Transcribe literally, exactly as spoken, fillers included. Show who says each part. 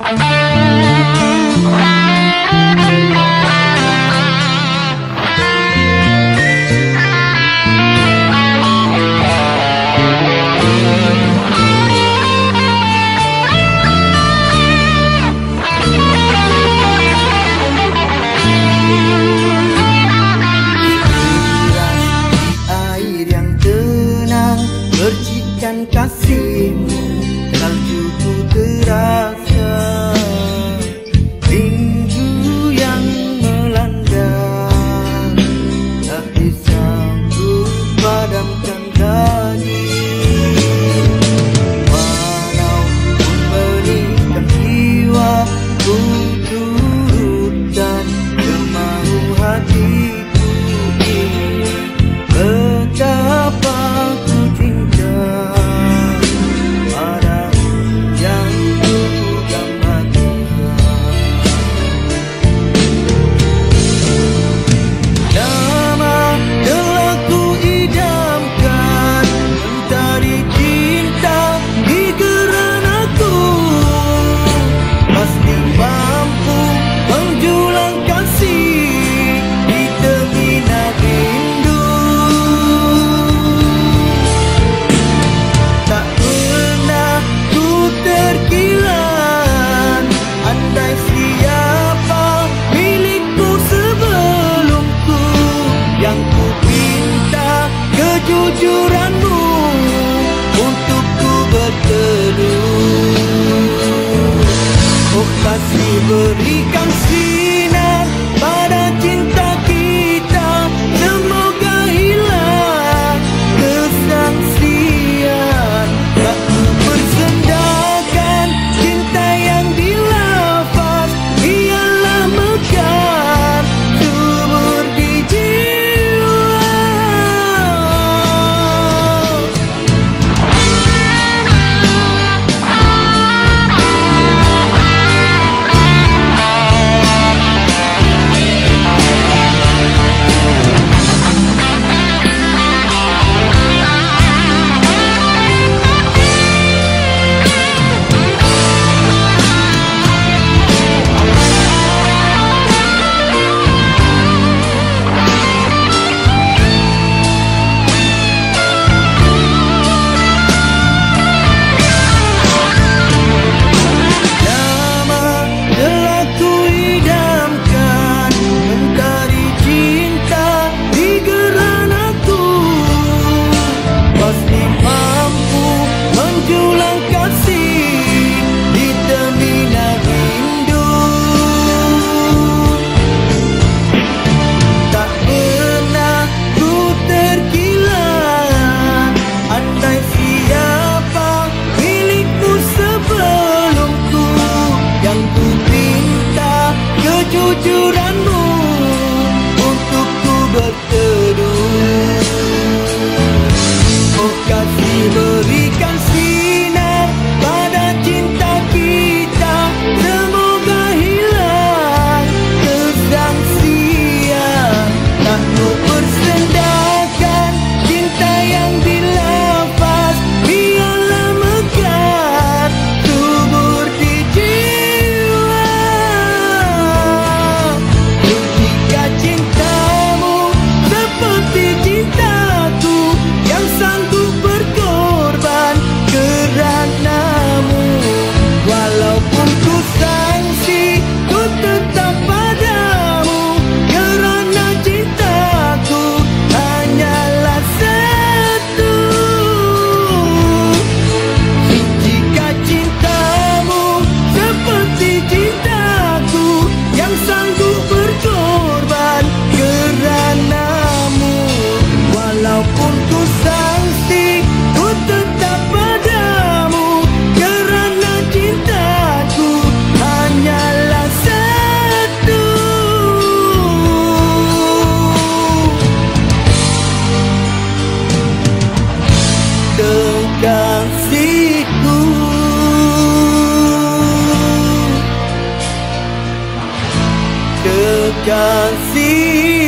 Speaker 1: Percikan kasihmu saljuku terasa, rindu yang melanda tak bisa ku padamkan lagi. Walaupun menikam jiwa, ku turut dan kemau hatiku ini. Betapa ku cinta padamu yang ku dambakan. Lama telah ku idamkan mentari cinta di geranaku, pasti mampu menjulang kasih di temina rindu. Tak pernah ku terkilan, andai siapa milikku sebelumku, yang ku pinta kejujuranmu untuk ku berteduh. Oh kasih, berikan sinar pada cinta kita, semoga hilang kesangsian. Tak ku persendakan cinta yang dilafaz, biarlah mekar subur di jiwa. Kejujuranmu untuk ku berteduh. Oh kasih, berikan sinar pada cinta kita, semoga hilang kesangsian. Tak ku persendakan cinta yang dilafaz, biarlah mekar subur di jiwa. Jika cintamu seperti cintaku, yang sanggup berkorban keranamu. Walaupun ku sangsi, ku tetap padamu, kerana cintaku hanyalah satu. Jika cintamu seperti cintaku, yang sanggup berkorban keranamu. Walaupun ku sangsi, ku tetap padamu, kerana cintaku hanyalah satu. Kekasihku, kekasih